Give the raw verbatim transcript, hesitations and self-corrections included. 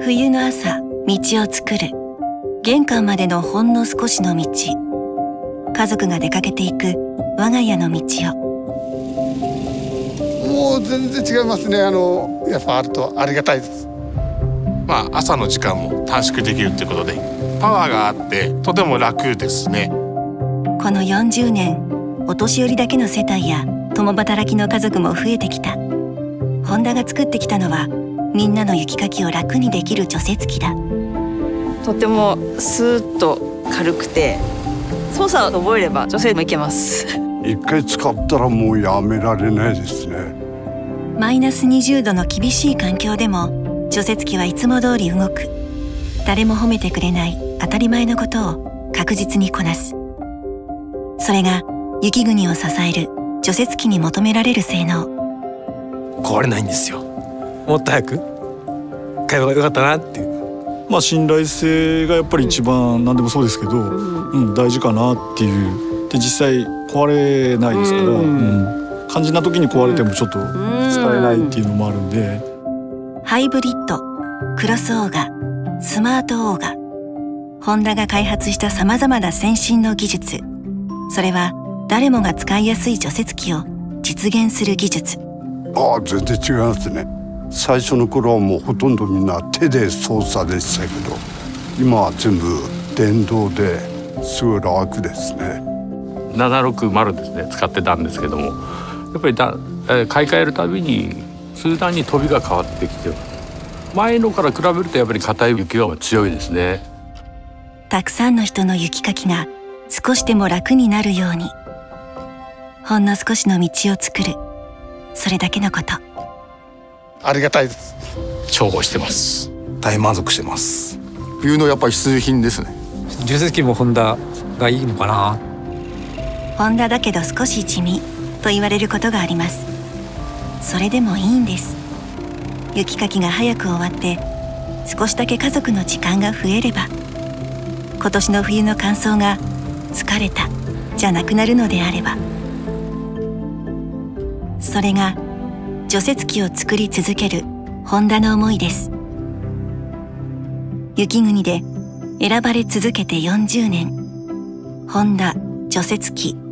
冬の朝、道を作る。玄関までのほんの少しの道。家族が出かけていく我が家の道を。 もう全然違いますね。あのやっぱあるとありがたいです。 まあ朝の時間も短縮できるということでパワーがあってとても楽ですね。 このよんじゅうねん、お年寄りだけの世帯や共働きの家族も増えてきた。ホンダが作ってきたのはみんなの雪かきを楽にできる除雪機だ。 とてもスーッと軽くて操作を覚えれば女性もいけます。 一回使ったらもうやめられないですね。 マイナスにじゅうどの厳しい環境でも除雪機はいつも通り動く。誰も褒めてくれない当たり前のことを確実にこなす。それが雪国を支える除雪機に求められる性能。 壊れないんですよ。もっと早く買えばよかったなっていう。 まあ信頼性がやっぱり一番何でもそうですけど、うん、大事かなっていう。で実際壊れないですから、うん、肝心な時に壊れてもちょっと使えないっていうのもあるんで。 ハイブリッド、クロスオーガ、スマートオーガ。ホンダが開発したさまざまな先進の技術。それは誰もが使いやすい除雪機を実現する技術。 ああ、全然違いますね。最初の頃はもうほとんどみんな手で操作でしたけど、今は全部電動ですごい楽ですね。 ななろくまるですね、使ってたんですけども、やっぱりだ、えー、買い替えるたびに数段に飛びが変わってきて、前のから比べるとやっぱり硬い雪は強いですね。 たくさんの人の雪かきが少しでも楽になるように、ほんの少しの道を作る、それだけのこと。 ありがたいです。 重宝してます。大満足してます。 冬のやっぱり必需品ですね。 除雪機もホンダがいいのかな。 ホンダだけど少し地味と言われることがあります。それでもいいんです。雪かきが早く終わって少しだけ家族の時間が増えれば、今年の冬の乾燥が疲れたじゃなくなるのであれば、それが除雪機を作り続けるホンダの思いです。雪国で選ばれ続けてよんじゅうねん、ホンダ除雪機